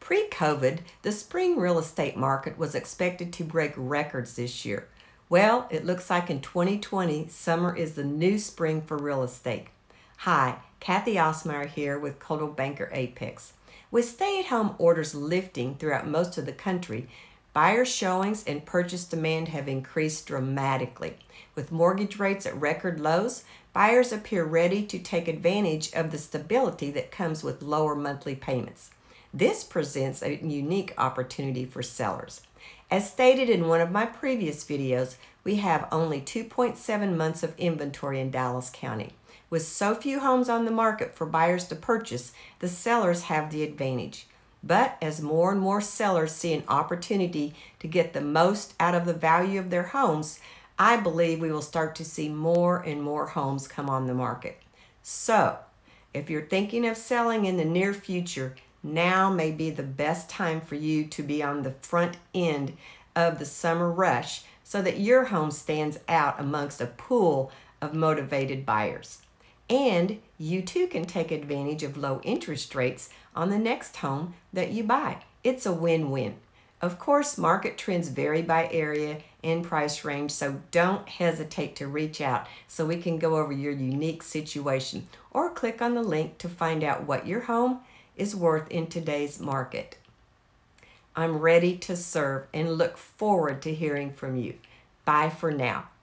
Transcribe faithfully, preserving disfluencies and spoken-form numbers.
Pre-COVID, the spring real estate market was expected to break records this year. Well, it looks like in twenty twenty, summer is the new spring for real estate. Hi, Kathy Osmeyer here with Coldwell Banker Apex. With stay-at-home orders lifting throughout most of the country, buyer showings and purchase demand have increased dramatically. With mortgage rates at record lows, buyers appear ready to take advantage of the stability that comes with lower monthly payments. This presents a unique opportunity for sellers. As stated in one of my previous videos, we have only two point seven months of inventory in Dallas County. With so few homes on the market for buyers to purchase, the sellers have the advantage. But as more and more sellers see an opportunity to get the most out of the value of their homes, I believe we will start to see more and more homes come on the market. So, if you're thinking of selling in the near future, now may be the best time for you to be on the front end of the summer rush so that your home stands out amongst a pool of motivated buyers. And you too can take advantage of low interest rates on the next home that you buy. It's a win-win. Of course, market trends vary by area and price range, so don't hesitate to reach out so we can go over your unique situation, or click on the link to find out what your home is worth in today's market. I'm ready to serve and look forward to hearing from you. Bye for now.